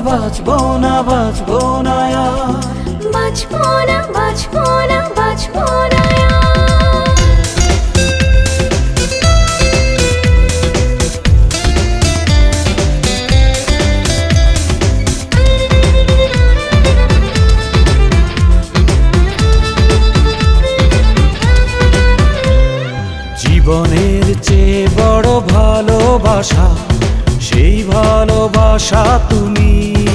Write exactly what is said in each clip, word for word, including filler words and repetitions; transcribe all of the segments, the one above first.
বাঁচবো না বাঁচবো না আর, বাঁচবো না বাঁচবো না বাঁচবো না আর। জীবনের চেয়ে বড় ভালোবাসা সেই ভালোবাসা তুমি,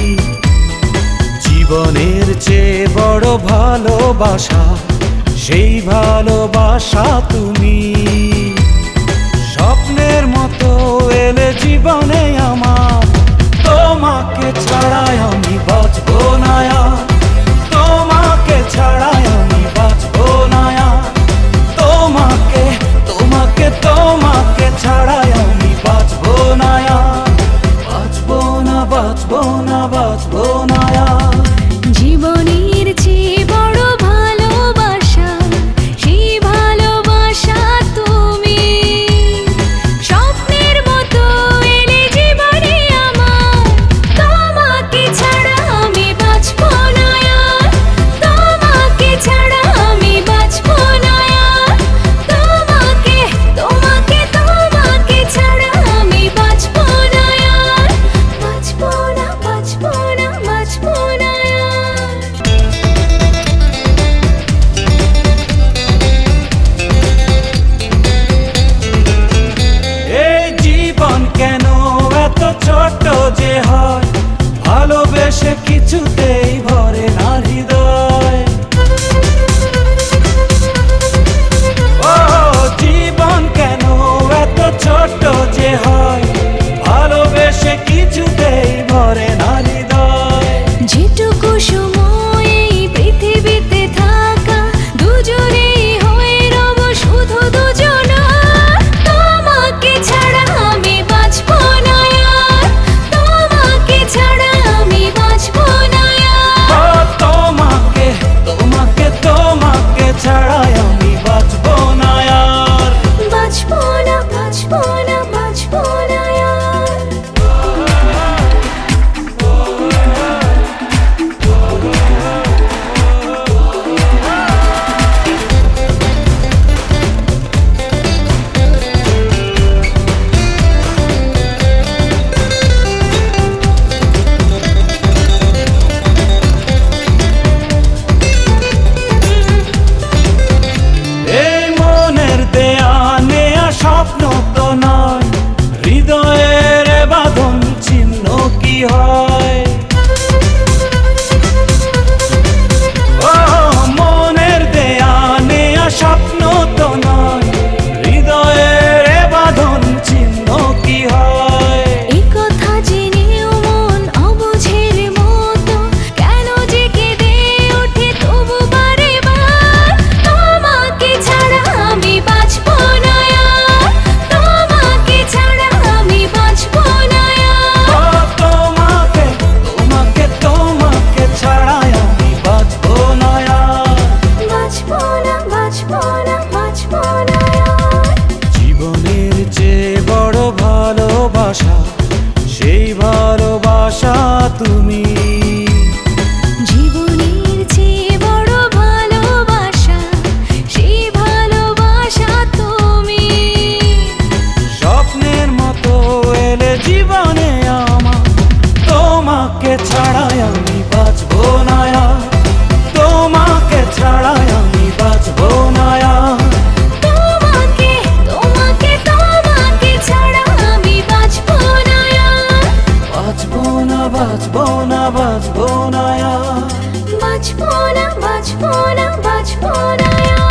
জীবনের চেয়ে বড় ভালোবাসা সেই ভালোবাসা তুমি। স্বপ্নের মতো এলে জীবনে আমার, তোমাকে ছাড়াই আমি বাঁচবো না আর, তোমাকে ছাড়াই আমি বাঁচবো না আর, তোমাকে তোমাকে তোমাকে ছাড়াই আমি বাঁচবো না আর, বাঁচবো না বাঁচবো না বাঁচবো না আর। জীবনের চেয়ে বড় ভালোবাসা সেই ভালোবাসা তুমি, স্বপ্নের মতো এলে জীবনে আমার, তোমাকে ছাড়া আমি বাঁচবো না আর, তোমাকে ছাড়া আমি বাঁচবো না আর, তোমাকে তোমাকে তোমাকে ছাড়া আমি বাঁচবো না আর, বাঁচবো না বাঁচবো না বাঁচবো না আর। এই জীবন কেন এত ছোট যে হয়, ভালোবেসে কিছুতেই ভরে না হৃদয়। ও জীবন কেন এত ছোট যে হয়, ভালোবেসে কিছুতেই ভরে না হৃদয়। যেটুকু সময় এই পৃথিবীতে থাকা, দুজনেই হয়ে রব শুধু দুজনা, তোমাকে ছাড়া আমি বাঁচবো না আর, তোমাকে ছাড়া আমি বাঁচবো না আর, ও তোমাকে তোমাকে তোমাকে ছাড়াই আমি বাঁচবো না আর, বাঁচবো না বাঁচবো না বাঁচবো না আর। এই মনের দেয়া নেয়া স্বপ্ন তো নয়, হৃদয়ের এ বাঁধন চিহ্ন কি হয়। ও মনের দেয়া নেয়া স্বপ্ন তো নয়, হৃদয়ের এ বাঁধন চিহ্ন কি হয়। এই কথা জেনেও মন অবুঝের মতো কেন যে কেঁদে ওঠে তবু বারে বার, তোমাকে ছাড়া আমি বাঁচবো না আর, তোমাকে ছাড়া আমি বাঁচবো না ও আর, তোমাকে তোমাকে তোমাকে ছাড়াই আমি বাঁচবো না আর, বাঁচবো না বাঁচবো না বাঁচবো না আর। জীবনের চেয়ে বড় ভালোবাসা সেই ভালোবাসা তুমি, জীবনের চেয়ে বড় ভালোবাসা সেই ভালোবাসা তুমি, স্বপ্নের মতো এলে জীবনে আমার, তোমাকে ছাড়াই আমি বাঁচবো না আর, তোমাকে ছাড়াই আমি বাঁচবো না আর, তোমাকে তোমাকে তোমাকে ছাড়া আমি বাঁচবো না আর, বাঁচবো না বাঁচবো না বাঁচবো না আর। বাঁচবো না বাঁচবো না বাঁচবো না আর।